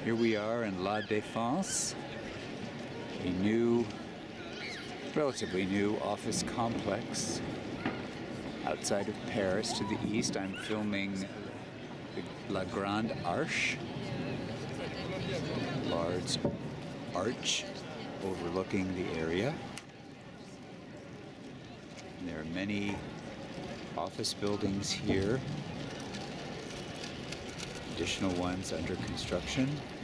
Here we are in La Défense, a new, relatively new office complex outside of Paris to the east. I'm filming the La Grande Arche, large arch overlooking the area. And there are many office buildings here, additional ones under construction.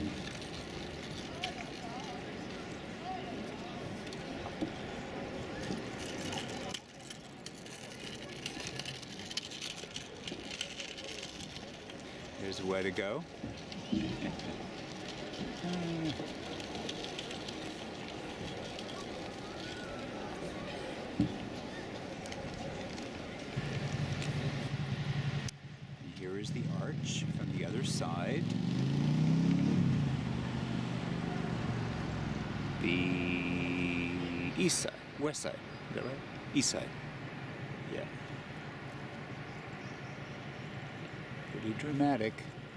Here's a way to go. Here is the arch from the other side. The east side, west side, is that right? East side, yeah. Pretty dramatic.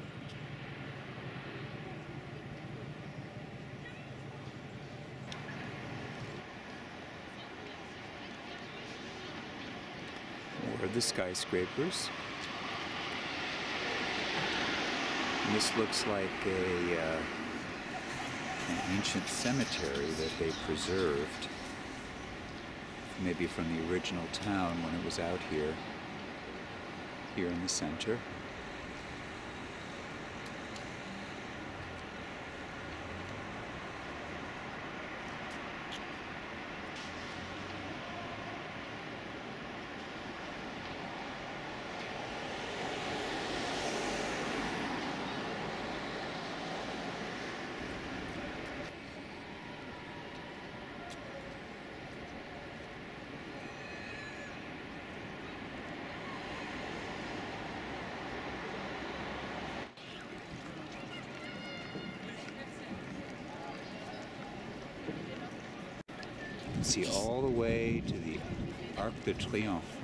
More of the skyscrapers. And this looks like an ancient cemetery that they preserved, maybe from the original town when it was out here in the center. See all the way to the Arc de Triomphe.